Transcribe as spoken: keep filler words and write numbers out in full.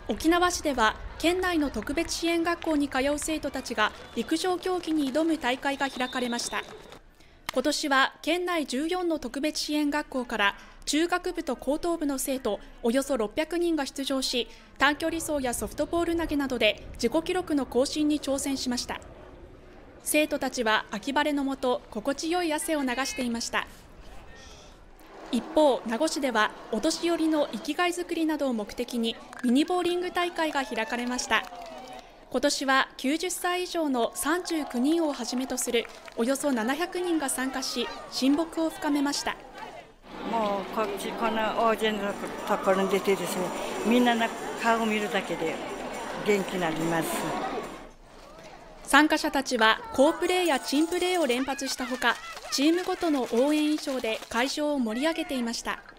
沖縄市では県内の特別支援学校に通う生徒たちが陸上競技に挑む大会が開かれました。今年は県内じゅうよんの特別支援学校から中学部と高等部の生徒およそろっぴゃくにんが出場し、短距離走やソフトボール投げなどで自己記録の更新に挑戦しました。生徒たちは秋晴れの下、心地よい汗を流していました。一方、名護市ではお年寄りの生きがいづくりなどを目的にミニボーリング大会が開かれました。今年はきゅうじゅっさい以上のさんじゅうきゅうにんをはじめとするおよそななひゃくにんが参加し、親睦を深めました。 もうこっちこの大勢のところに出てですね、みんなの顔を見るだけで元気になります。 参加者たちは好プレーや珍プレーを連発したほか、チームごとの応援衣装で会場を盛り上げていました。